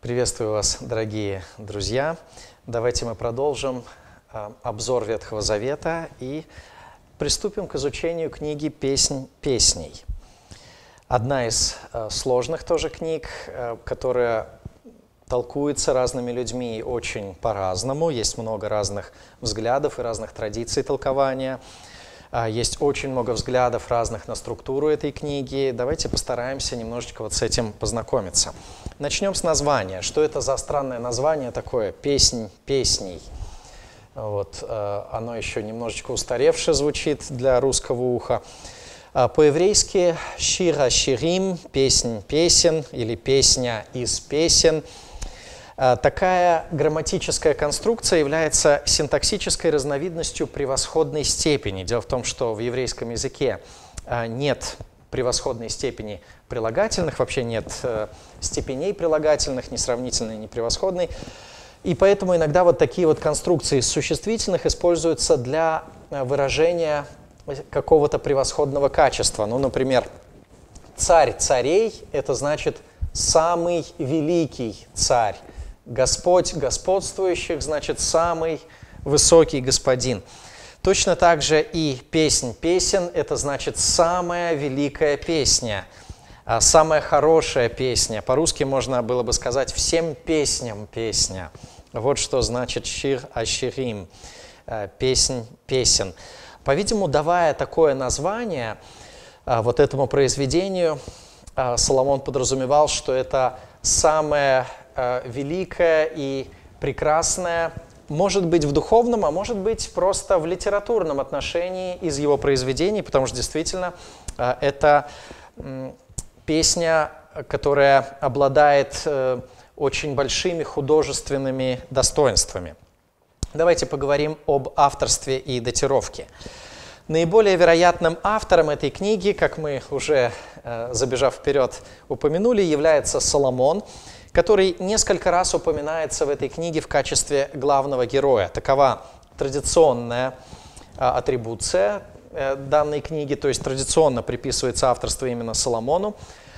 Приветствую вас, дорогие друзья. Давайте мы продолжим обзор Ветхого Завета и приступим к изучению книги «Песнь песней». Одна из сложных тоже книг, которая толкуется разными людьми очень по-разному. Есть много разных взглядов и разных традиций толкования. Есть очень много взглядов разных на структуру этой книги. Давайте постараемся немножечко вот с этим познакомиться. Начнем с названия. Что это за странное название такое? «Песнь песней». Вот, оно еще немножечко устаревше звучит для русского уха. По-еврейски «Шир ха-ширим» – «песнь песен» или «песня из песен». Такая грамматическая конструкция является синтаксической разновидностью превосходной степени. Дело в том, что в еврейском языке нет превосходной степени прилагательных, вообще нет степеней прилагательных, ни сравнительной, ни превосходной. И поэтому иногда вот такие вот конструкции из существительных используются для выражения какого-то превосходного качества. Ну, например, «царь царей» — это значит «самый великий царь». Господь господствующих, значит, самый высокий господин. Точно так же и «песнь песен» – это значит «самая великая песня», «самая хорошая песня». По-русски можно было бы сказать «всем песням песня». Вот что значит «шир ха-ширим» – «песнь песен». По-видимому, давая такое название вот этому произведению, Соломон подразумевал, что это самое великое и прекрасное, может быть в духовном, а может быть просто в литературном отношении из его произведений, потому что действительно это песня, которая обладает очень большими художественными достоинствами. Давайте поговорим об авторстве и датировке. Наиболее вероятным автором этой книги, как мы уже, забежав вперед, упомянули, является Соломон, который несколько раз упоминается в этой книге в качестве главного героя. Такова традиционная атрибуция данной книги, то есть традиционно приписывается авторство именно Соломону.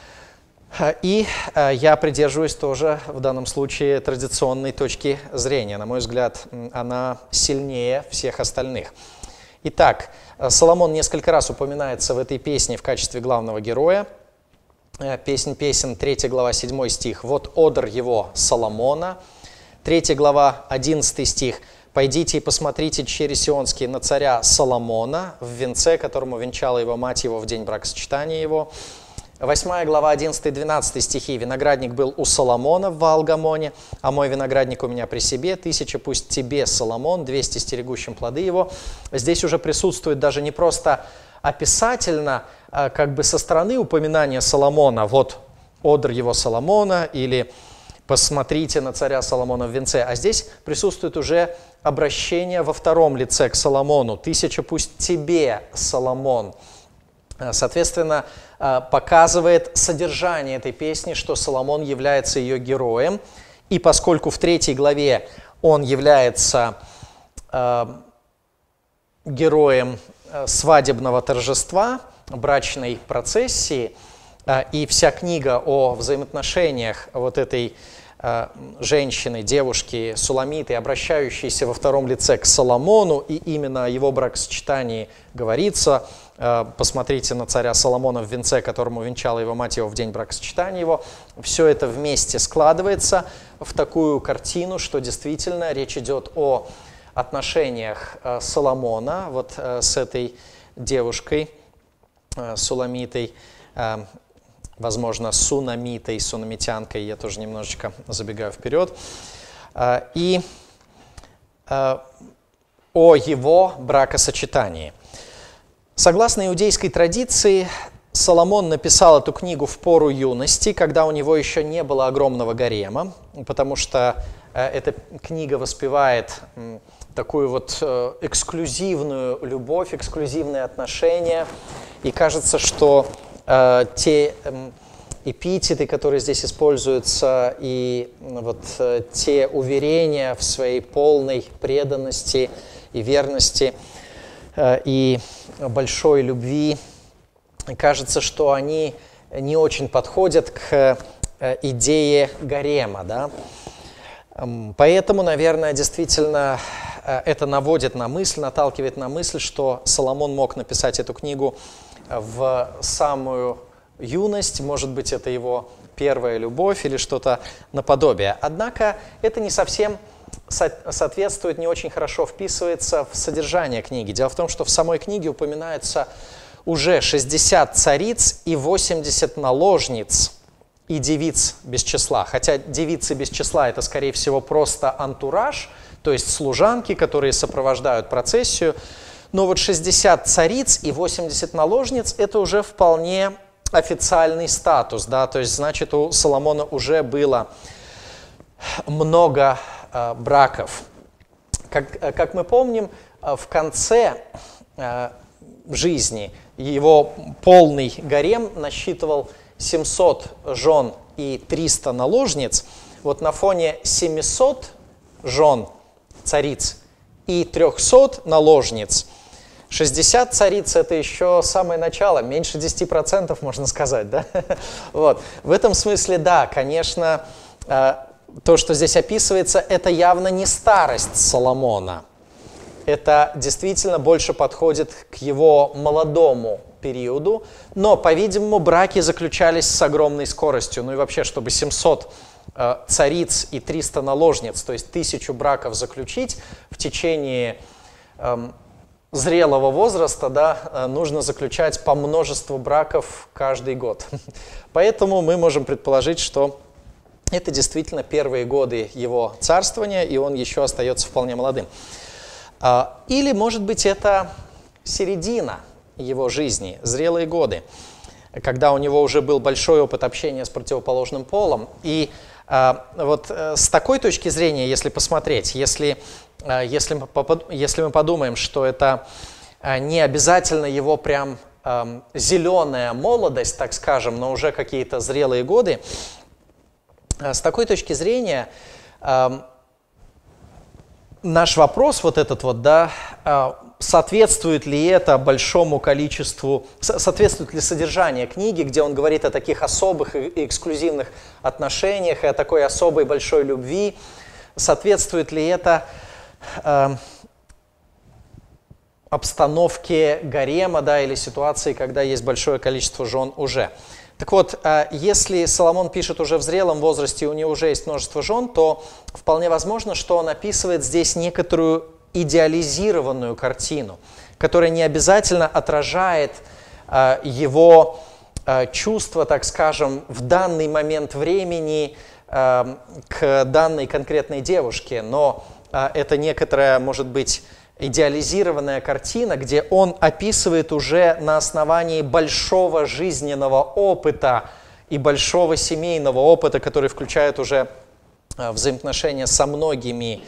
И я придерживаюсь тоже в данном случае традиционной точки зрения. На мой взгляд, она сильнее всех остальных. Итак, Соломон несколько раз упоминается в этой песне в качестве главного героя. «Песнь песен», 3 глава, 7 стих. «Вот одр его Соломона». 3 глава, 11 стих. «Пойдите и посмотрите черри сионские на царя Соломона в венце, которому венчала его мать его в день бракосочетания его». 8 глава, 11-12 стихи. «Виноградник был у Соломона в Ваал-Гамоне, а мой виноградник у меня при себе. 1000 пусть тебе, Соломон, 200 стерегущим плоды его». Здесь уже присутствует даже не просто описательно, как бы со стороны упоминания Соломона, вот одр его Соломона, или посмотрите на царя Соломона в венце, а здесь присутствует уже обращение во втором лице к Соломону. 1000 пусть тебе, Соломон. Соответственно, показывает содержание этой песни, что Соломон является ее героем, и поскольку в 3 главе он является героем свадебного торжества, брачной процессии, и вся книга о взаимоотношениях вот этой женщины, девушки, Суламиты, обращающейся во втором лице к Соломону, и именно о его бракосочетании говорится. Посмотрите на царя Соломона в венце, которому венчала его мать его в день бракосочетания его. Все это вместе складывается в такую картину, что действительно речь идет о отношениях Соломона вот с этой девушкой, Суламитой, возможно, сунамитой, сунамитянкой, я тоже немножечко забегаю вперед, и о его бракосочетании. Согласно иудейской традиции, Соломон написал эту книгу в пору юности, когда у него еще не было огромного гарема, потому что эта книга воспевает такую вот эксклюзивную любовь, эксклюзивные отношения, и кажется, что те эпитеты, которые здесь используются, и вот те уверения в своей полной преданности и верности, и большой любви, кажется, что они не очень подходят к идее гарема. Да? Поэтому, наверное, действительно это наводит на мысль, наталкивает на мысль, что Соломон мог написать эту книгу в самую юность, может быть, это его первая любовь или что-то наподобие. Однако это не совсем соответствует, не очень хорошо вписывается в содержание книги. Дело в том, что в самой книге упоминаются уже 60 цариц и 80 наложниц и девиц без числа. Хотя девицы без числа – это, скорее всего, просто антураж, то есть служанки, которые сопровождают процессию. Но вот 60 цариц и 80 наложниц – это уже вполне официальный статус. Да? То есть, значит, у Соломона уже было много браков. Как мы помним, в конце жизни его полный гарем насчитывал 700 жен и 300 наложниц. Вот на фоне 700 жен, цариц, и 300 наложниц, 60 цариц – это еще самое начало, меньше 10%, можно сказать. Да? Вот. В этом смысле, да, конечно, то, что здесь описывается, это явно не старость Соломона. Это действительно больше подходит к его молодому периоду, но, по-видимому, браки заключались с огромной скоростью. Ну и вообще, чтобы 700 цариц и 300 наложниц, то есть 1000 браков заключить в течение зрелого возраста, да, нужно заключать по множеству браков каждый год. Поэтому мы можем предположить, что это действительно первые годы его царствования, и он еще остается вполне молодым. Или, может быть, это середина его жизни, зрелые годы, когда у него уже был большой опыт общения с противоположным полом. И вот с такой точки зрения, если посмотреть, если мы подумаем, что это не обязательно его прям зеленая молодость, так скажем, но уже какие-то зрелые годы, с такой точки зрения наш вопрос вот этот вот, да, соответствует ли это большому количеству, соответствует ли содержание книги, где он говорит о таких особых и эксклюзивных отношениях и о такой особой большой любви, соответствует ли это обстановке гарема, да, или ситуации, когда есть большое количество жен уже. Так вот, если Соломон пишет уже в зрелом возрасте, и у него уже есть множество жен, то вполне возможно, что он описывает здесь некоторую идеализированную картину, которая не обязательно отражает его чувства, так скажем, в данный момент времени к данной конкретной девушке, но это некоторая, может быть, идеализированная картина, где он описывает уже на основании большого жизненного опыта и большого семейного опыта, который включает уже взаимоотношения со многими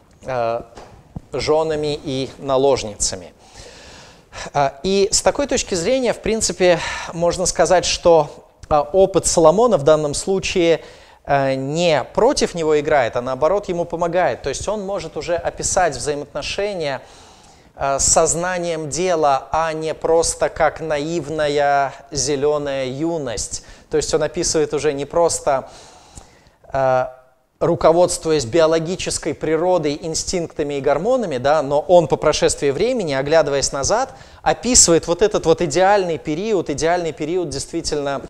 женами и наложницами. И с такой точки зрения, в принципе, можно сказать, что опыт Соломона в данном случае не против него играет, а наоборот ему помогает. То есть он может уже описать взаимоотношения с сознанием дела, а не просто как наивная зеленая юность. То есть он описывает уже не просто руководствуясь биологической природой, инстинктами и гормонами, да, но он по прошествии времени, оглядываясь назад, описывает вот этот вот идеальный период действительно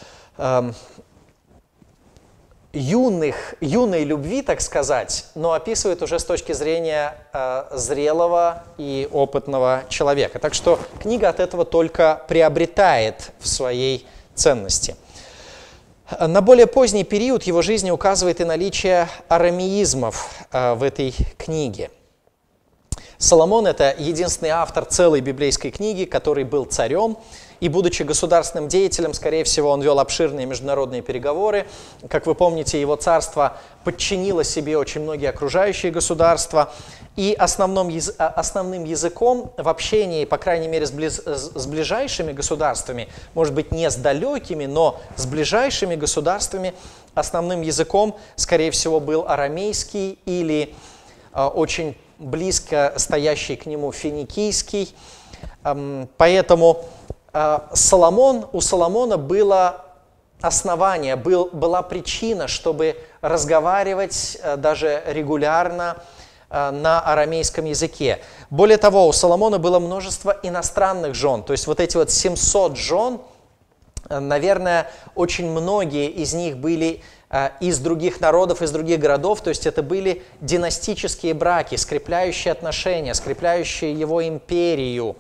юной любви, так сказать, но описывает уже с точки зрения зрелого и опытного человека. Так что книга от этого только приобретает в своей ценности. На более поздний период его жизни указывает и наличие арамеизмов в этой книге. Соломон – это единственный автор целой библейской книги, который был царем, и, будучи государственным деятелем, скорее всего, он вел обширные международные переговоры. Как вы помните, его царство подчинило себе очень многие окружающие государства, и основным языком в общении, по крайней мере, с ближайшими государствами, может быть, не с далекими, но с ближайшими государствами, основным языком, скорее всего, был арамейский или очень близко стоящий к нему финикийский. Поэтому у Соломона было основание, была причина, чтобы разговаривать даже регулярно на арамейском языке. Более того, у Соломона было множество иностранных жен, то есть вот эти вот 700 жен, наверное, очень многие из них были из других народов, из других городов, то есть это были династические браки, скрепляющие отношения, скрепляющие его империю.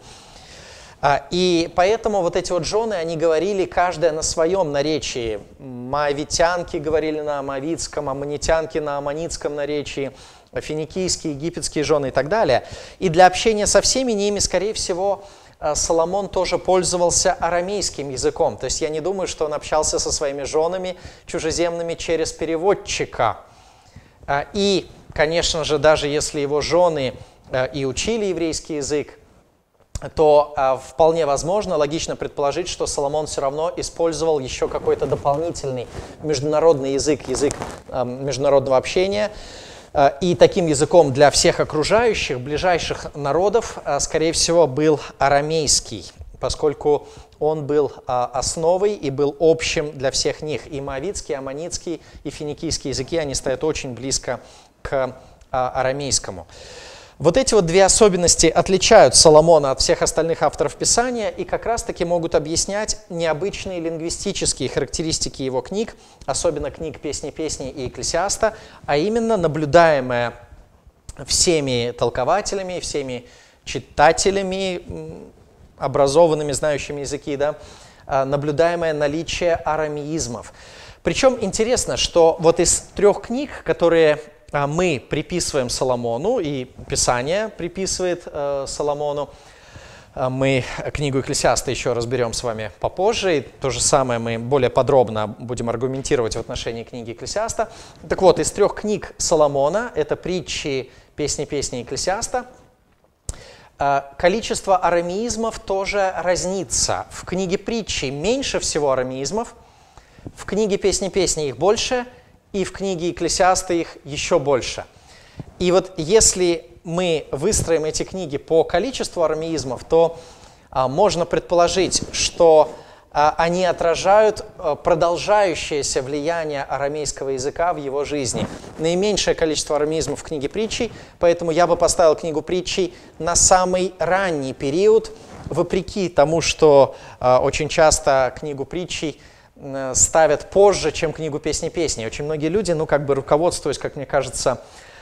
И поэтому вот эти вот жены, они говорили каждая на своем наречии. Моавитянки говорили на моавитском, аммонитянки на аммонитском наречии, финикийские, египетские жены и так далее. И для общения со всеми ними, скорее всего, Соломон тоже пользовался арамейским языком. То есть я не думаю, что он общался со своими женами чужеземными через переводчика. И, конечно же, даже если его жены и учили еврейский язык, то вполне возможно, логично предположить, что Соломон все равно использовал еще какой-то дополнительный международный язык, язык международного общения. И таким языком для всех окружающих, ближайших народов, скорее всего, был арамейский, поскольку он был основой и был общим для всех них. И моавитский, аммонитский, и финикийский языки, они стоят очень близко к арамейскому. Вот эти вот две особенности отличают Соломона от всех остальных авторов Писания и как раз-таки могут объяснять необычные лингвистические характеристики его книг, особенно книг «Песни песней» и «Экклесиаста», а именно наблюдаемое всеми толкователями, всеми читателями, образованными, знающими языки, да, наблюдаемое наличие арамеизмов. Причем интересно, что вот из трех книг, которые мы приписываем Соломону, и Писание приписывает Соломону. Мы книгу Экклесиаста еще разберем с вами попозже, и то же самое мы более подробно будем аргументировать в отношении книги Экклесиаста. Так вот, из трех книг Соломона, это притчи, песни и Экклесиаста, количество арамеизмов тоже разнится. В книге притчи меньше всего арамеизмов, в книге песни их больше, и в книге Экклесиаста их еще больше. И вот если мы выстроим эти книги по количеству арамеизмов, то можно предположить, что они отражают продолжающееся влияние арамейского языка в его жизни. Наименьшее количество арамеизмов в книге притчей, поэтому я бы поставил книгу притчей на самый ранний период, вопреки тому, что очень часто книгу притчей ставят позже, чем книгу «Песни». Очень многие люди, руководствуясь, как мне кажется,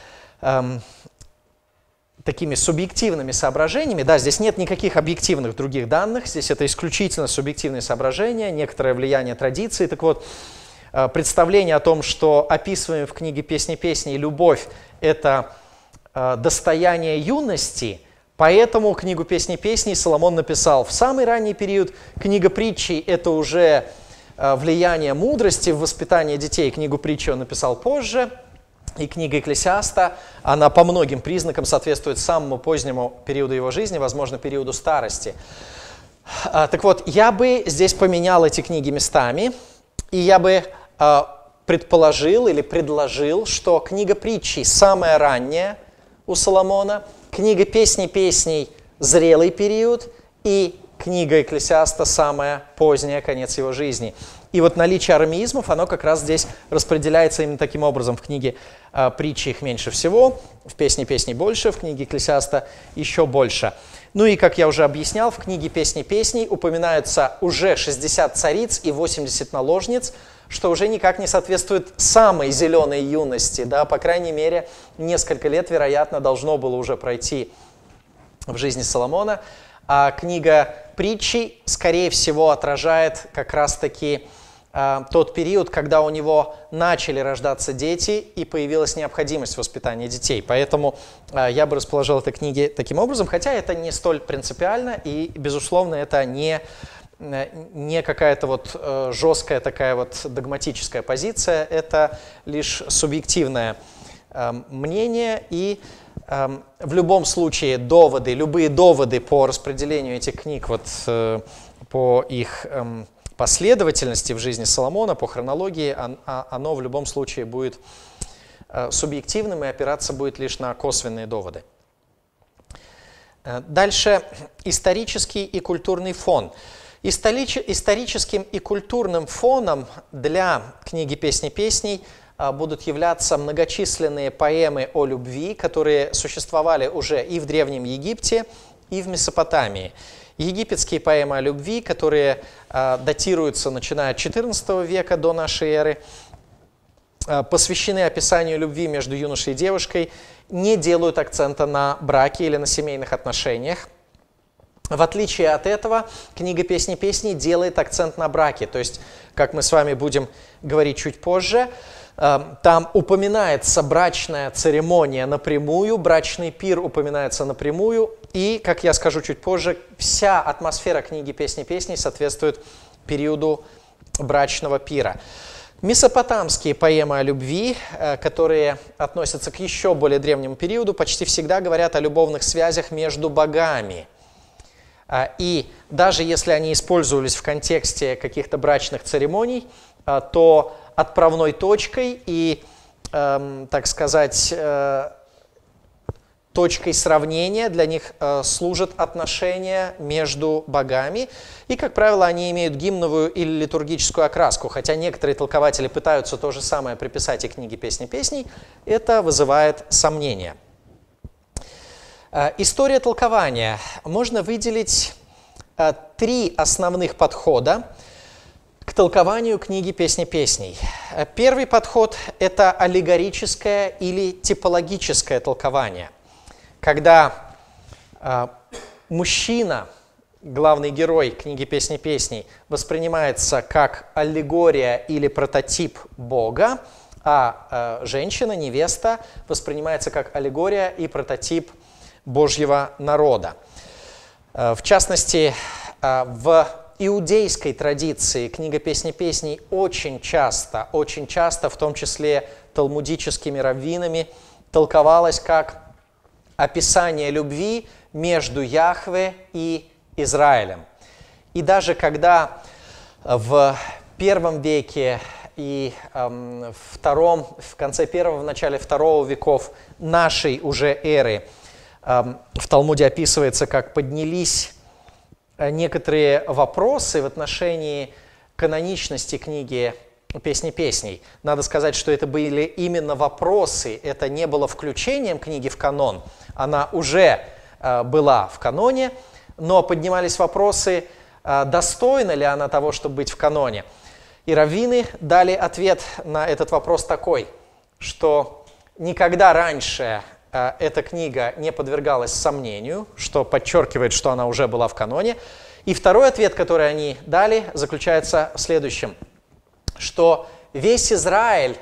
такими субъективными соображениями, да, здесь нет никаких объективных других данных, здесь это исключительно субъективные соображения, некоторое влияние традиции. Так вот, представление о том, что описываем в книге «Песни» любовь – это достояние юности, поэтому книгу «Песни» Соломон написал в самый ранний период, книга «Притчей» – это уже влияние мудрости в воспитании детей. Книгу притчи он написал позже, и книга Экклесиаста, она по многим признакам соответствует самому позднему периоду его жизни, возможно, периоду старости. Так вот, я бы здесь поменял эти книги местами, и я бы предположил или предложил, что книга притчи самая ранняя у Соломона, книга песней зрелый период, и книга Экклесиаста самая поздняя, конец его жизни. И вот наличие арамеизмов, оно как раз здесь распределяется именно таким образом. В книге притчи их меньше всего, в песни больше, в книге Экклесиаста еще больше. Ну и, как я уже объяснял, в книге песней упоминаются уже 60 цариц и 80 наложниц, что уже никак не соответствует самой зеленой юности. Да? По крайней мере, несколько лет, вероятно, должно было уже пройти в жизни Соломона. А книга притчей, скорее всего, отражает как раз-таки тот период, когда у него начали рождаться дети и появилась необходимость воспитания детей. Поэтому я бы расположил эти книги таким образом, хотя это не столь принципиально и, безусловно, это не какая-то вот жесткая такая вот догматическая позиция, это лишь субъективное мнение, и в любом случае любые доводы по распределению этих книг, по их последовательности в жизни Соломона, по хронологии, оно в любом случае будет субъективным и опираться будет лишь на косвенные доводы. Дальше исторический и культурный фон. Историческим и культурным фоном для книги «Песни песней» будут являться многочисленные поэмы о любви, которые существовали уже и в Древнем Египте, и в Месопотамии. Египетские поэмы о любви, которые датируются начиная от XIV века до нашей эры, посвящены описанию любви между юношей и девушкой, не делают акцента на браке или на семейных отношениях. В отличие от этого, книга «Песни песней» делает акцент на браке. То есть, как мы с вами будем говорить чуть позже, там упоминается брачная церемония напрямую, брачный пир упоминается напрямую, и, как я скажу чуть позже, вся атмосфера книги «Песни песней» соответствует периоду брачного пира. Месопотамские поэмы о любви, которые относятся к еще более древнему периоду, почти всегда говорят о любовных связях между богами. И даже если они использовались в контексте каких-то брачных церемоний, то отправной точкой и, так сказать, точкой сравнения для них служат отношения между богами. И, как правило, они имеют гимновую или литургическую окраску. Хотя некоторые толкователи пытаются то же самое приписать и книге «Песни песней», это вызывает сомнения. История толкования. Можно выделить 3 основных подхода к толкованию книги «Песни песней». Первый подход – это аллегорическое или типологическое толкование, когда мужчина, главный герой книги «Песни песней», воспринимается как аллегория или прототип Бога, а женщина, невеста, воспринимается как аллегория и прототип Божьего народа. В частности, в иудейской традиции книга «Песни песней» очень часто, в том числе талмудическими раввинами, толковалась как описание любви между Яхве и Израилем. И даже когда в первом веке и в конце первого, в начале второго веков нашей уже эры в Талмуде описывается, как поднялись некоторые вопросы в отношении каноничности книги «Песни песней». Надо сказать, что это были именно вопросы, это не было включением книги в канон, она уже была в каноне, но поднимались вопросы, достойна ли она того, чтобы быть в каноне. И раввины дали ответ на этот вопрос такой, что никогда раньше эта книга не подвергалась сомнению, что подчеркивает, что она уже была в каноне. И второй ответ, который они дали, заключается в следующем, что весь Израиль,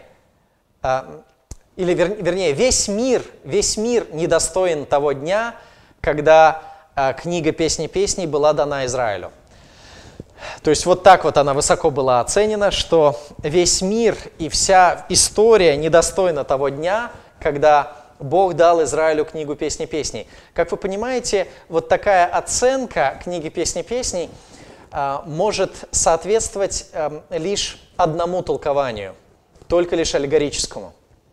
или вернее, весь мир недостоин того дня, когда книга «Песни песней» была дана Израилю. То есть вот так вот она высоко была оценена, что весь мир и вся история недостойна того дня, когда Бог дал Израилю книгу «Песни песней». Как вы понимаете, вот такая оценка книги «Песни песней» может соответствовать лишь одному толкованию, только лишь аллегорическому.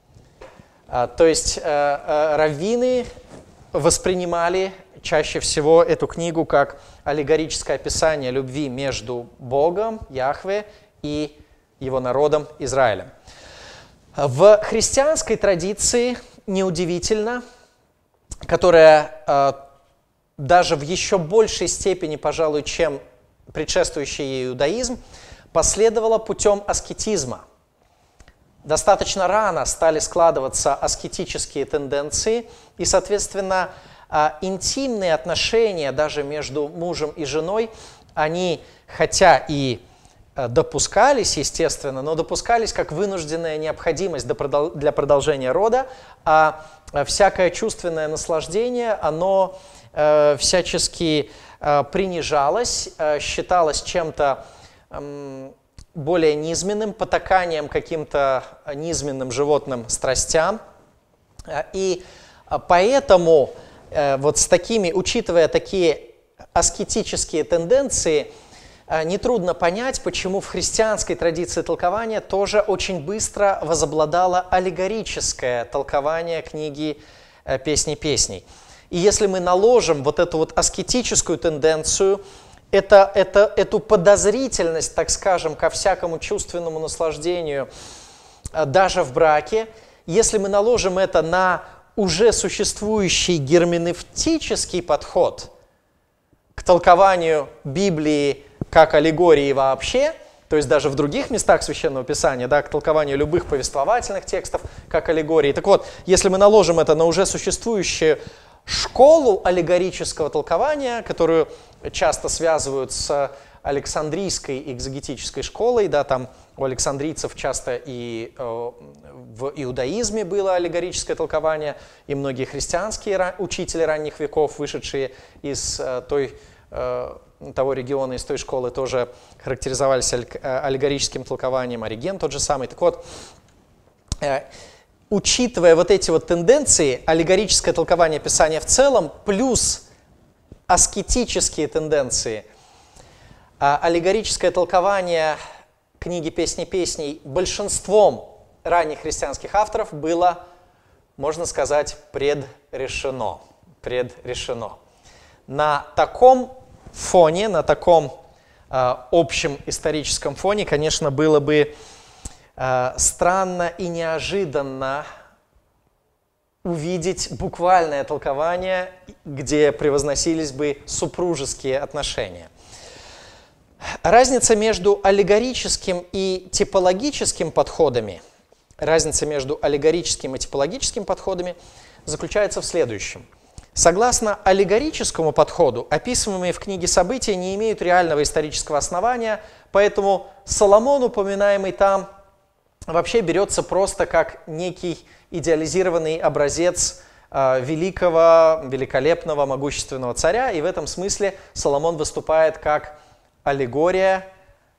То есть раввины воспринимали чаще всего эту книгу как аллегорическое описание любви между Богом, Яхве, и его народом Израилем. В христианской традиции, неудивительно, которая даже в еще большей степени, пожалуй, чем предшествующий ей иудаизм, последовала путем аскетизма. Достаточно рано стали складываться аскетические тенденции, и, соответственно, интимные отношения даже между мужем и женой, они, хотя и допускались, естественно, но допускались как вынужденная необходимость для продолжения рода, а всякое чувственное наслаждение, оно всячески принижалось, считалось чем-то более низменным, потаканием каким-то низменным животным страстям. И поэтому вот с такими, учитывая такие аскетические тенденции, нетрудно понять, почему в христианской традиции толкования тоже очень быстро возобладало аллегорическое толкование книги «Песни песней». И если мы наложим вот эту вот аскетическую тенденцию, эту подозрительность, так скажем, ко всякому чувственному наслаждению, даже в браке, если мы наложим это на уже существующий герменевтический подход к толкованию Библии как аллегории вообще, то есть даже в других местах Священного Писания, да, к толкованию любых повествовательных текстов как аллегории. Так вот, если мы наложим это на уже существующую школу аллегорического толкования, которую часто связывают с Александрийской экзегетической школой, да, там у александрийцев часто и в иудаизме было аллегорическое толкование, и многие христианские учители ранних веков, вышедшие из того региона, из той школы, тоже характеризовались аллегорическим толкованием, Ориген тот же самый. Так вот, учитывая вот эти вот тенденции, аллегорическое толкование Писания в целом, плюс аскетические тенденции, аллегорическое толкование книги «Песни песней» большинством ранних христианских авторов было, можно сказать, предрешено. На таком фоне, на таком общем историческом фоне, конечно, было бы странно и неожиданно увидеть буквальное толкование, где превозносились бы супружеские отношения. Разница между аллегорическим и типологическим подходами, заключается в следующем. Согласно аллегорическому подходу, описываемые в книге события не имеют реального исторического основания, поэтому Соломон, упоминаемый там, вообще берется просто как некий идеализированный образец великого, великолепного, могущественного царя, и в этом смысле Соломон выступает как аллегория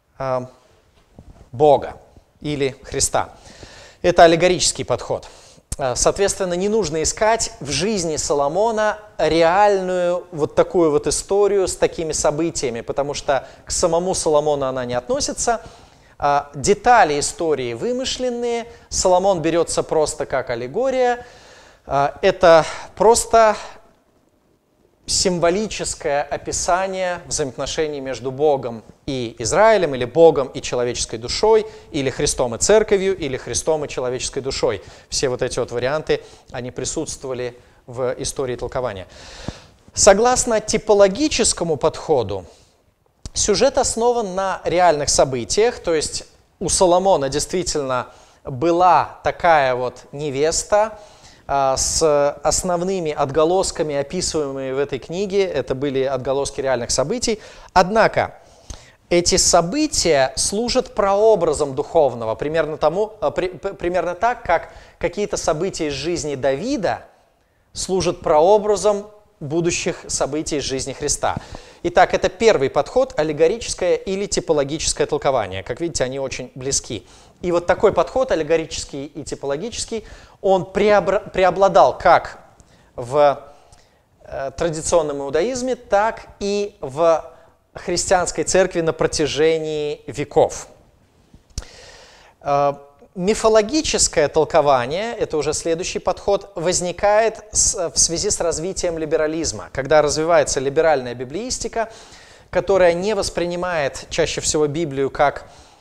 Бога или Христа. Это аллегорический подход. Соответственно, не нужно искать в жизни Соломона реальную вот такую вот историю с такими событиями, потому что к самому Соломону она не относится. Детали истории вымышленные, Соломон берется просто как аллегория. Это просто символическое описание взаимоотношений между Богом и Израилем, или Богом и человеческой душой, или Христом и церковью, или Христом и человеческой душой. Все вот эти вот варианты, они присутствовали в истории толкования. Согласно типологическому подходу, сюжет основан на реальных событиях, то есть у Соломона действительно была такая вот невеста, с основными отголосками, описываемыми в этой книге. Это были отголоски реальных событий. Однако эти события служат прообразом духовного, примерно так, как какие-то события из жизни Давида служат прообразом будущих событий из жизни Христа. Итак, это первый подход, аллегорическое или типологическое толкование. Как видите, они очень близки. И вот такой подход, аллегорический и типологический, он преобладал как в традиционном иудаизме, так и в христианской церкви на протяжении веков. Мифологическое толкование, это уже следующий подход, возникает в связи с развитием либерализма, когда развивается либеральная библеистика, которая не воспринимает чаще всего Библию как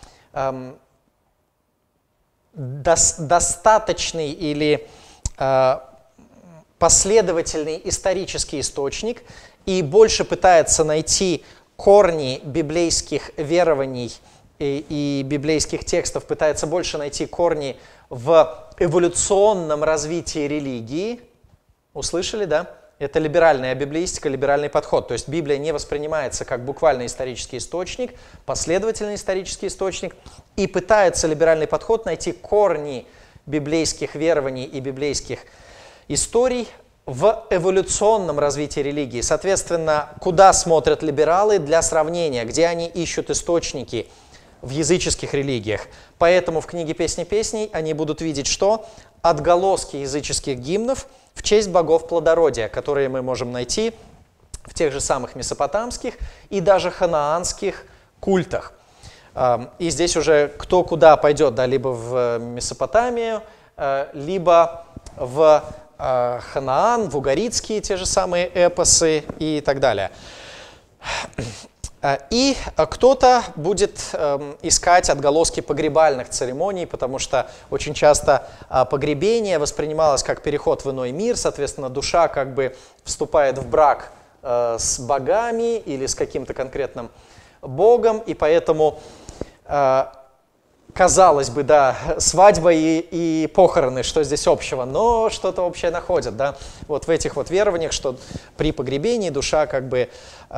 достаточный или последовательный исторический источник и больше пытается найти корни библейских верований и библейских текстов, пытается больше найти корни в эволюционном развитии религии. Услышали, да? Это либеральная библеистика, либеральный подход. То есть Библия не воспринимается как буквально исторический источник, последовательный исторический источник, и пытается либеральный подход найти корни библейских верований и библейских историй в эволюционном развитии религии. Соответственно, куда смотрят либералы для сравнения, где они ищут источники в языческих религиях. Поэтому в книге «Песни песней» они будут видеть что? Отголоски языческих гимнов в честь богов плодородия, которые мы можем найти в тех же самых месопотамских и даже ханаанских культах. И здесь уже кто куда пойдет, да, либо в Месопотамию, либо в Ханаан, в угаритские те же самые эпосы и так далее. И кто-то будет искать отголоски погребальных церемоний, потому что очень часто погребение воспринималось как переход в иной мир, соответственно, душа как бы вступает в брак с богами или с каким-то конкретным богом, и поэтому, казалось бы, да, свадьба и похороны, что здесь общего, но что-то общее находят, да, вот в этих вот верованиях, что при погребении душа как бы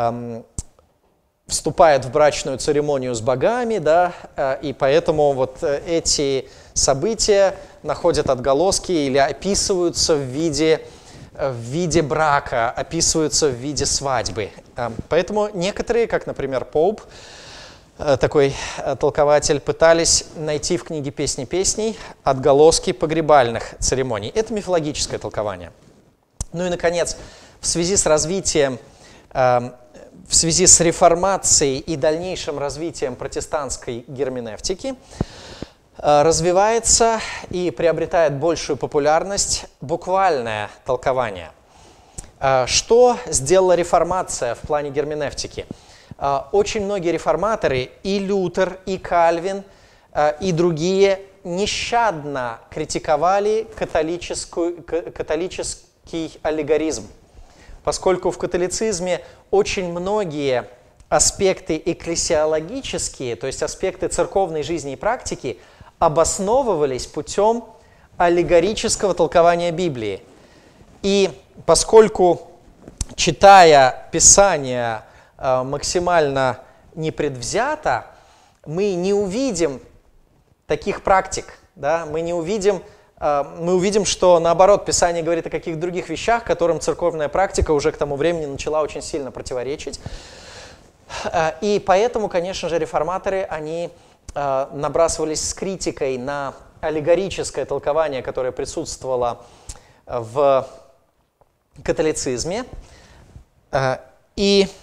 вступает в брачную церемонию с богами, да, и поэтому вот эти события находят отголоски или описываются в виде брака, описываются в виде свадьбы. Поэтому некоторые, как, например, Поуп, такой толкователь, пытались найти в книге «Песни песней» отголоски погребальных церемоний. Это мифологическое толкование. Ну и, наконец, в связи с развитием, в связи с реформацией и дальнейшим развитием протестантской герменевтики, развивается и приобретает большую популярность буквальное толкование. Что сделала реформация в плане герменевтики? Очень многие реформаторы, и Лютер, и Кальвин, и другие, нещадно критиковали католический аллегоризм, поскольку в католицизме очень многие аспекты экклесиологические, то есть аспекты церковной жизни и практики, обосновывались путем аллегорического толкования Библии. И поскольку, читая Писание максимально непредвзято, мы не увидим таких практик, да? Мы увидим, что наоборот Писание говорит о каких-то других вещах, которым церковная практика уже к тому времени начала очень сильно противоречить. И поэтому, конечно же, реформаторы, они набрасывались с критикой на аллегорическое толкование, которое присутствовало в католицизме. И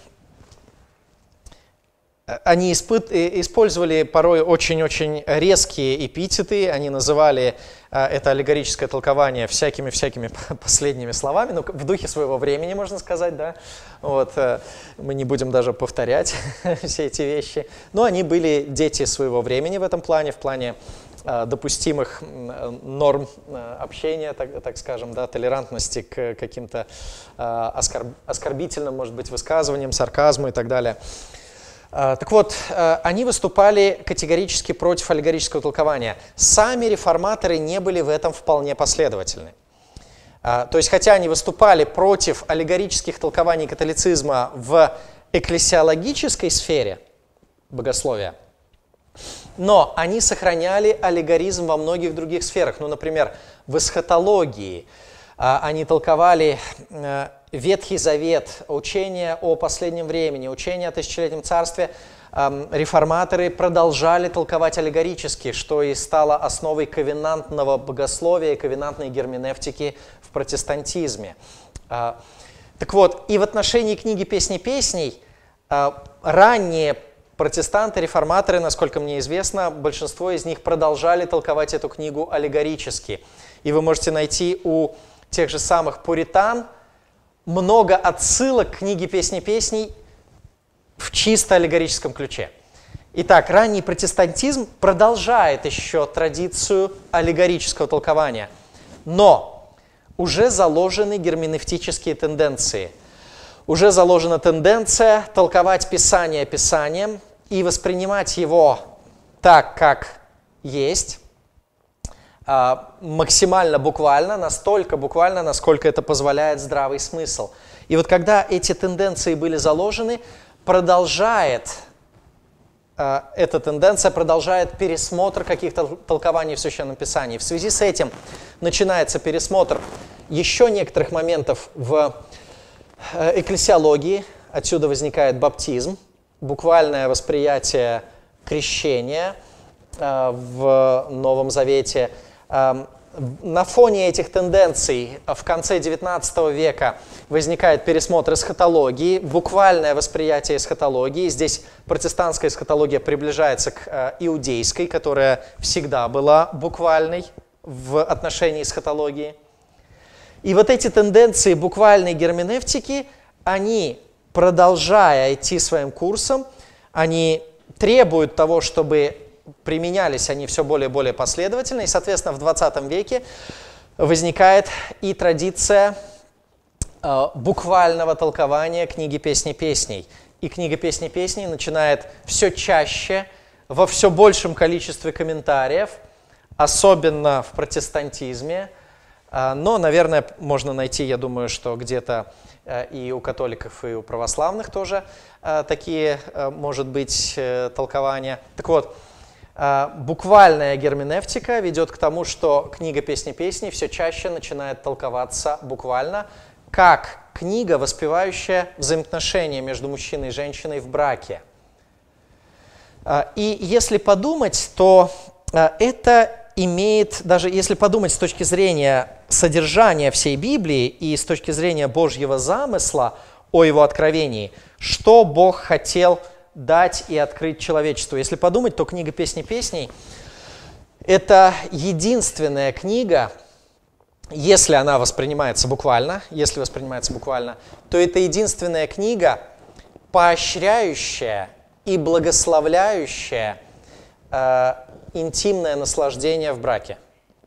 они использовали порой очень-очень резкие эпитеты, они называли это аллегорическое толкование всякими последними словами, ну, в духе своего времени, можно сказать, да. Вот, мы не будем даже повторять все эти вещи, но они были дети своего времени в этом плане, в плане допустимых норм общения, так скажем, да, толерантности к каким-то оскорбительным, может быть, высказываниям, сарказму и так далее. Так вот, они выступали категорически против аллегорического толкования. Сами реформаторы не были в этом вполне последовательны. То есть, хотя они выступали против аллегорических толкований католицизма в экклесиологической сфере богословия, но они сохраняли аллегоризм во многих других сферах. Ну, например, в эсхатологии они толковали Ветхий Завет, учение о последнем времени, учение о тысячелетнем царстве. Реформаторы продолжали толковать аллегорически, что и стало основой ковенантного богословия и ковенантной герменевтики в протестантизме. Так вот, и в отношении книги «Песни песней» ранние протестанты, реформаторы, насколько мне известно, большинство из них продолжали толковать эту книгу аллегорически. И вы можете найти у тех же самых пуритан много отсылок к книге «Песни песней» в чисто аллегорическом ключе. Итак, ранний протестантизм продолжает еще традицию аллегорического толкования, но уже заложены герменевтические тенденции. Уже заложена тенденция толковать Писание Писанием и воспринимать его так, как есть, максимально буквально, настолько буквально, насколько это позволяет здравый смысл. И вот когда эти тенденции были заложены, эта тенденция продолжает пересмотр каких-то толкований в Священном Писании. В связи с этим начинается пересмотр еще некоторых моментов в экклесиологии. Отсюда возникает баптизм, буквальное восприятие крещения в Новом Завете. На фоне этих тенденций в конце XIX века возникает пересмотр эсхатологии, буквальное восприятие эсхатологии. Здесь протестантская эсхатология приближается к иудейской, которая всегда была буквальной в отношении эсхатологии. И вот эти тенденции буквальной герменевтики, они, продолжая идти своим курсом, они требуют того, чтобы применялись они все более и более последовательно. И, соответственно, в 20 веке возникает и традиция буквального толкования книги «Песни песней». И книга «Песни песней» начинает все чаще, во все большем количестве комментариев, особенно в протестантизме. Но, наверное, можно найти, я думаю, что где-то и у католиков, и у православных тоже такие, может быть, толкования. Так вот, буквальная герменевтика ведет к тому, что книга «Песни песней» все чаще начинает толковаться буквально, как книга, воспевающая взаимоотношения между мужчиной и женщиной в браке. И если подумать, то это имеет, даже если подумать с точки зрения содержания всей Библии и с точки зрения Божьего замысла о его откровении, что Бог хотел дать и открыть человечеству. Если подумать, то книга «Песни песней» — это единственная книга, если она воспринимается буквально, то это единственная книга, поощряющая и благословляющая интимное наслаждение в браке.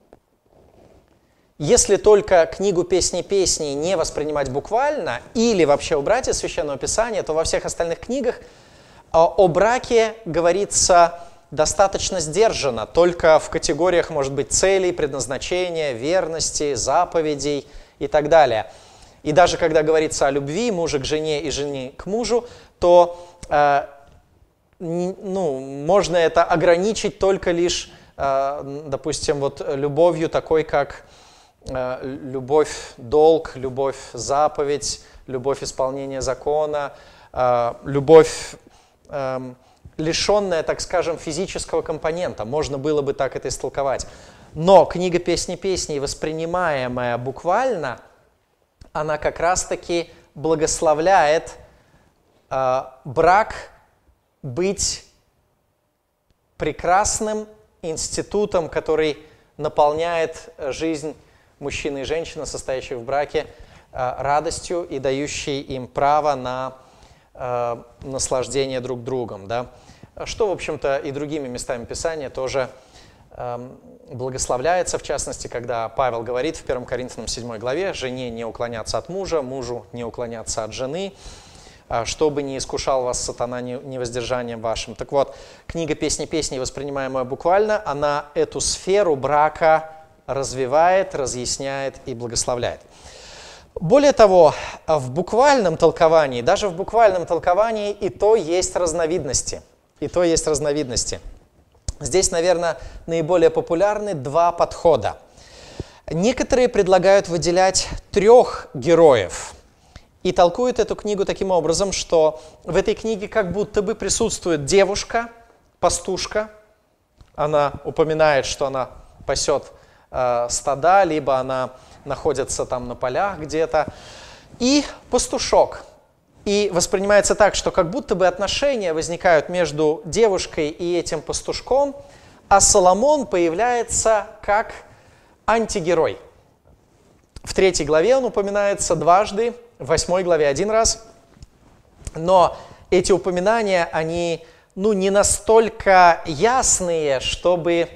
Если только книгу «Песни песней» не воспринимать буквально или вообще убрать из Священного Писания, то во всех остальных книгах о браке говорится достаточно сдержанно, только в категориях, может быть, целей, предназначения, верности, заповедей и так далее. И даже когда говорится о любви мужа к жене и жены к мужу, то можно это ограничить только лишь, допустим, вот любовью такой, как любовь долг, любовь заповедь, любовь исполнения закона, любовь лишенная, так скажем, физического компонента. Можно было бы так это истолковать. Но книга «Песни песней», воспринимаемая буквально, она как раз-таки благословляет брак быть прекрасным институтом, который наполняет жизнь мужчины и женщины, состоящих в браке, радостью и дающей им право на наслаждение друг другом. Да? Что, в общем-то, и другими местами Писания тоже благословляется, в частности, когда Павел говорит в 1 Коринфянам 7 главе: «Жене не уклоняться от мужа, мужу не уклоняться от жены, чтобы не искушал вас сатана невоздержанием вашим». Так вот, книга «Песни песней», воспринимаемая буквально, она эту сферу брака развивает, разъясняет и благословляет. Более того, в буквальном толковании, даже в буквальном толковании и то есть разновидности. Здесь, наверное, наиболее популярны два подхода. Некоторые предлагают выделять 3 героев и толкуют эту книгу таким образом, что в этой книге как будто бы присутствует девушка, пастушка. Она упоминает, что она пасет стада, либо она находится там на полях где-то, и пастушок. И воспринимается так, что как будто бы отношения возникают между девушкой и этим пастушком, а Соломон появляется как антигерой. В 3 главе он упоминается дважды, в 8 главе 1 раз, но эти упоминания, они не настолько ясные, чтобы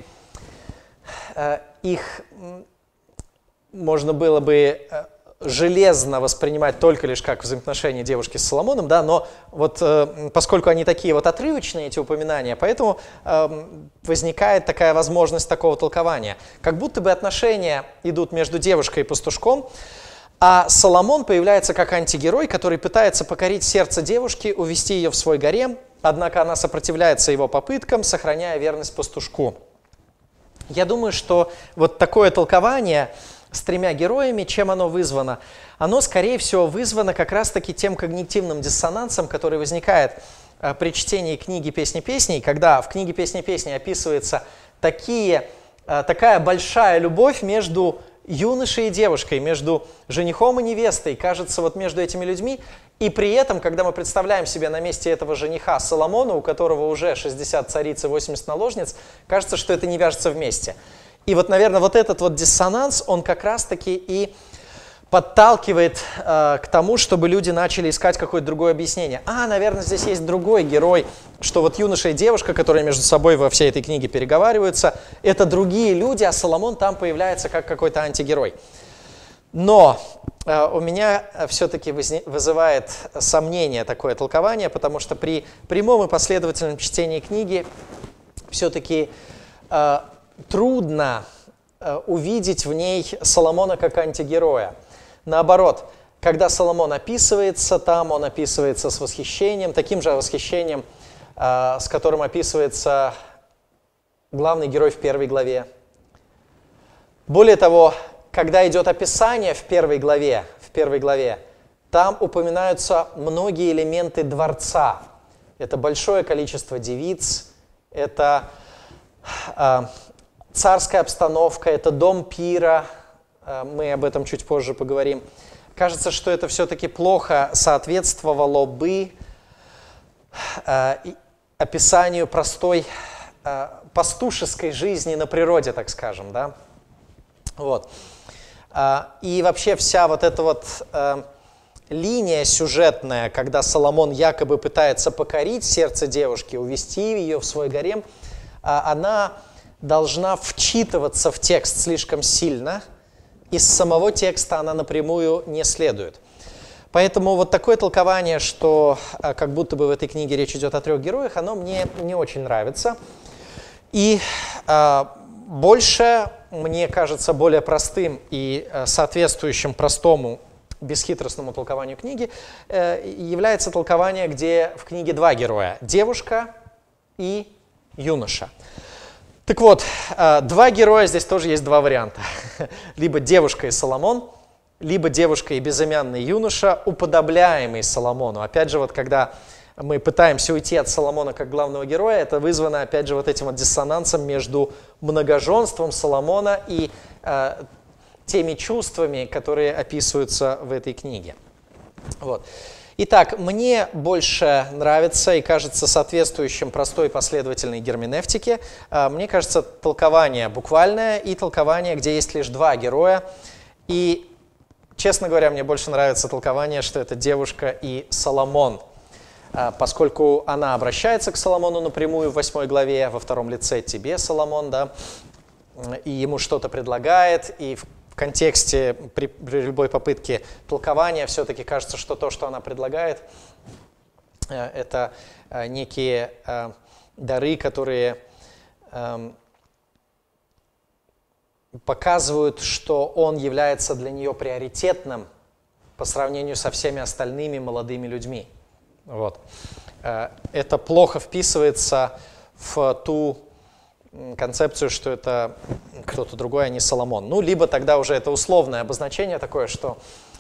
их можно было бы железно воспринимать только лишь как взаимоотношения девушки с Соломоном, да, но вот поскольку они такие вот отрывочные, эти упоминания, поэтому возникает такая возможность такого толкования. Как будто бы отношения идут между девушкой и пастушком, а Соломон появляется как антигерой, который пытается покорить сердце девушки, увести ее в свой гарем, однако она сопротивляется его попыткам, сохраняя верность пастушку. Я думаю, что вот такое толкование с 3 героями, чем оно вызвано? Оно, скорее всего, вызвано как раз-таки тем когнитивным диссонансом, который возникает при чтении книги «Песни песней», когда в книге «Песни песней» описывается такая большая любовь между юношей и девушкой, между женихом и невестой, кажется, вот между этими людьми. И при этом, когда мы представляем себе на месте этого жениха Соломона, у которого уже 60 цариц и 80 наложниц, кажется, что это не вяжется вместе. И вот, наверное, вот этот вот диссонанс, он как раз-таки и подталкивает к тому, чтобы люди начали искать какое-то другое объяснение. Наверное, здесь есть другой герой, что вот юноша и девушка, которые между собой во всей этой книге переговариваются, это другие люди, а Соломон там появляется как какой-то антигерой. Но у меня все-таки вызывает сомнение такое толкование, потому что при прямом и последовательном чтении книги все-таки трудно увидеть в ней Соломона как антигероя. Наоборот, когда Соломон описывается там, он описывается с восхищением, таким же восхищением, с которым описывается главный герой в 1 главе. Более того, когда идет описание в первой главе, там упоминаются многие элементы дворца. Это большое количество девиц, это царская обстановка, это дом пира, мы об этом чуть позже поговорим. Кажется, что это все-таки плохо соответствовало бы описанию простой пастушеской жизни на природе, так скажем, да? Вот. И вообще вся вот эта вот линия сюжетная, когда Соломон якобы пытается покорить сердце девушки, увести ее в свой гарем, она должна вчитываться в текст слишком сильно, из самого текста она напрямую не следует. Поэтому вот такое толкование, что как будто бы в этой книге речь идет о 3 героях, оно мне не очень нравится. И больше, мне кажется, более простым и соответствующим простому, бесхитростному толкованию книги является толкование, где в книге 2 героя – девушка и юноша. Так вот, 2 героя, здесь тоже есть 2 варианта. Либо девушка и Соломон, либо девушка и безымянный юноша, уподобляемый Соломону. Опять же, вот когда мы пытаемся уйти от Соломона как главного героя, это вызвано, опять же, вот этим вот диссонансом между многоженством Соломона и теми чувствами, которые описываются в этой книге. Вот. Итак, мне больше нравится и кажется соответствующим простой последовательной герменевтике, мне кажется, толкование буквальное и толкование, где есть лишь 2 героя. И, честно говоря, мне больше нравится толкование, что это девушка и Соломон, поскольку она обращается к Соломону напрямую в 8 главе, во 2 лице «тебе, Соломон», да, и ему что-то предлагает, и в контексте, при любой попытке толкования, все-таки кажется, что то, что она предлагает, это некие дары, которые показывают, что он является для нее приоритетным по сравнению со всеми остальными молодыми людьми. Вот. Это плохо вписывается в ту концепцию, что это кто-то другой, а не Соломон. Ну, либо тогда уже это условное обозначение такое, что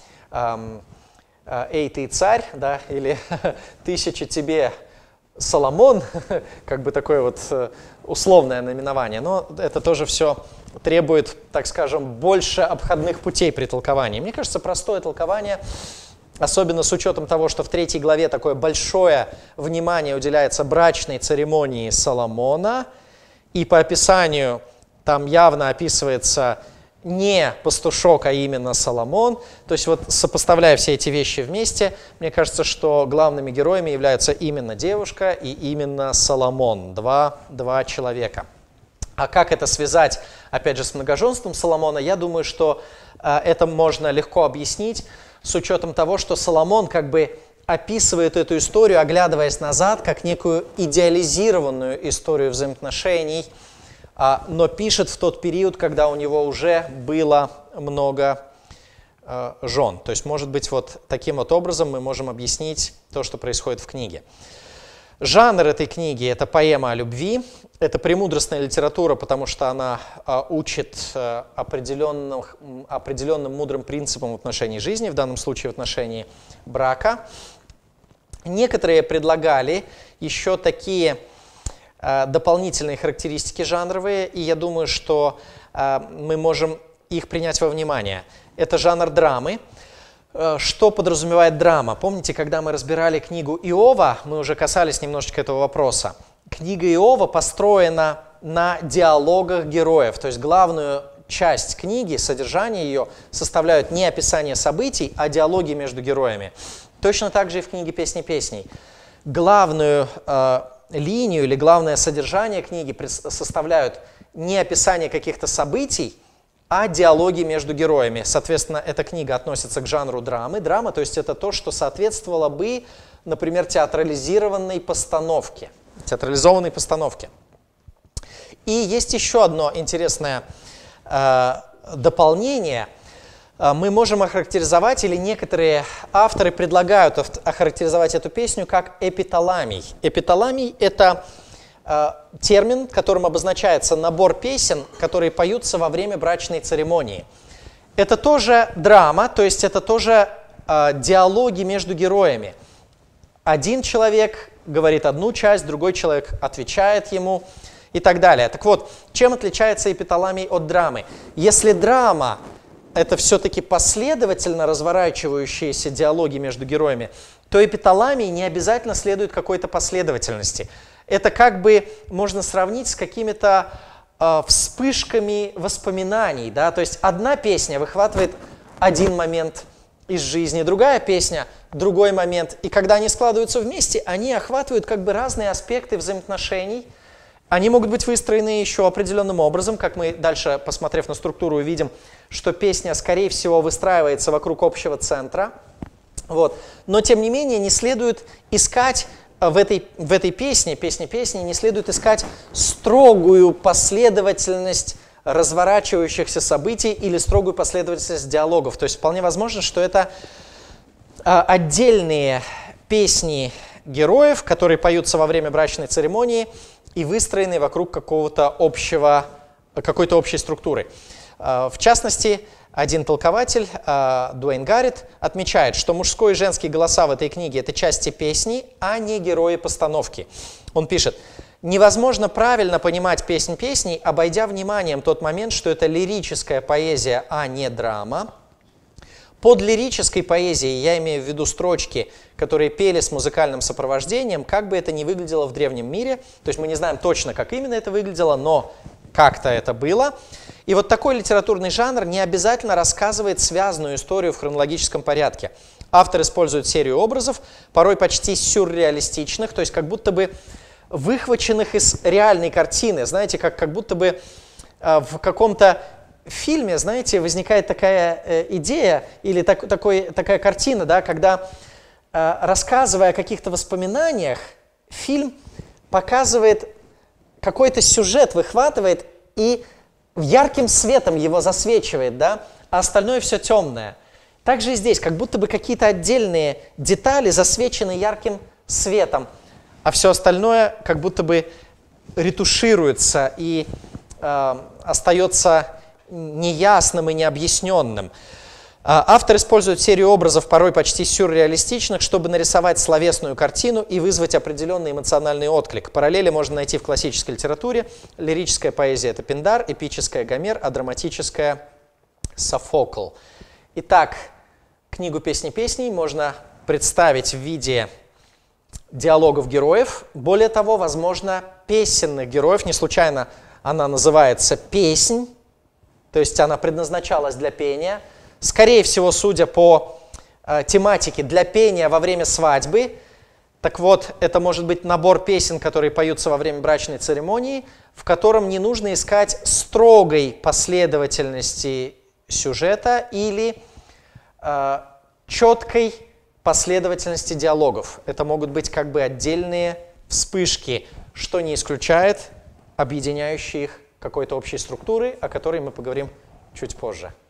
«Эй, ты царь», да, или «Тысяча тебе, Соломон», как бы такое вот условное наименование. Но это тоже все требует, так скажем, больше обходных путей при толковании. Мне кажется, простое толкование, особенно с учетом того, что в 3 главе такое большое внимание уделяется брачной церемонии Соломона, и по описанию там явно описывается не пастушок, а именно Соломон. То есть вот сопоставляя все эти вещи вместе, мне кажется, что главными героями являются именно девушка и именно Соломон. Два человека. А как это связать, опять же, с многоженством Соломона? Я думаю, что это можно легко объяснить с учетом того, что Соломон как бы описывает эту историю, оглядываясь назад, как некую идеализированную историю взаимоотношений, но пишет в тот период, когда у него уже было много жен. То есть, может быть, вот таким вот образом мы можем объяснить то, что происходит в книге. Жанр этой книги – это поэма о любви, это премудростная литература, потому что она учит определенным мудрым принципам в отношении жизни, в данном случае в отношении брака. Некоторые предлагали еще такие дополнительные характеристики жанровые, и я думаю, что мы можем их принять во внимание. Это жанр драмы. Что подразумевает драма? Помните, когда мы разбирали книгу Иова, мы уже касались немножечко этого вопроса. Книга Иова построена на диалогах героев, то есть главную часть книги, содержание ее составляют не описание событий, а диалоги между героями. Точно так же и в книге «Песни песней». Главную линию или главное содержание книги составляют не описание каких-то событий, а диалоги между героями. Соответственно, эта книга относится к жанру драмы. Драма, то есть это то, что соответствовало бы, например, театрализованной постановке. И есть еще одно интересное дополнение. Мы можем охарактеризовать, или некоторые авторы предлагают охарактеризовать эту песню как эпиталамий. Эпиталамий — это термин, которым обозначается набор песен, которые поются во время брачной церемонии. Это тоже драма, то есть это тоже диалоги между героями. Один человек говорит одну часть, другой человек отвечает ему и так далее. Так вот, чем отличается эпиталамий от драмы? Если драма — это все-таки последовательно разворачивающиеся диалоги между героями, то эпиталамий не обязательно следует какой-то последовательности. Это как бы можно сравнить с какими-то вспышками воспоминаний. Да? То есть одна песня выхватывает один момент из жизни, другая песня — другой момент. И когда они складываются вместе, они охватывают как бы разные аспекты взаимоотношений. Они могут быть выстроены еще определенным образом, как мы дальше, посмотрев на структуру, увидим, что песня, скорее всего, выстраивается вокруг общего центра. Вот. Но, тем не менее, не следует искать в этой песне не следует искать строгую последовательность разворачивающихся событий или строгую последовательность диалогов. То есть вполне возможно, что это отдельные песни героев, которые поются во время брачной церемонии и выстроены вокруг какой-то общей структуры. В частности, один толкователь, Дуэйн Гаррет, отмечает, что мужской и женский голоса в этой книге — это части песни, а не герои постановки. Он пишет: «Невозможно правильно понимать песнь песней, обойдя вниманием тот момент, что это лирическая поэзия, а не драма. Под лирической поэзией я имею в виду строчки, которые пели с музыкальным сопровождением, как бы это ни выглядело в древнем мире». То есть мы не знаем точно, как именно это выглядело, но как-то это было. И вот такой литературный жанр не обязательно рассказывает связанную историю в хронологическом порядке. Автор использует серию образов, порой почти сюрреалистичных, то есть как будто бы выхваченных из реальной картины. Знаете, как будто бы в каком-то фильме, знаете, возникает такая идея или такая картина, да, когда, рассказывая о каких-то воспоминаниях, фильм показывает какой-то сюжет, выхватывает и ярким светом его засвечивает, да, а остальное все темное. Также и здесь, как будто бы какие-то отдельные детали засвечены ярким светом, а все остальное как будто бы ретушируется и остается неясным и необъясненным. Автор использует серию образов, порой почти сюрреалистичных, чтобы нарисовать словесную картину и вызвать определенный эмоциональный отклик. Параллели можно найти в классической литературе. Лирическая поэзия — это Пиндар, эпическая — Гомер, а драматическая — Софокл. Итак, книгу «Песни песней» можно представить в виде диалогов героев. Более того, возможно, песенных героев. Не случайно она называется «Песнь», то есть она предназначалась для пения. Скорее всего, судя по тематике, для пения во время свадьбы. Так вот, это может быть набор песен, которые поются во время брачной церемонии, в котором не нужно искать строгой последовательности сюжета или четкой последовательности диалогов. Это могут быть как бы отдельные вспышки, что не исключает объединяющие их какой-то общей структуры, о которой мы поговорим чуть позже.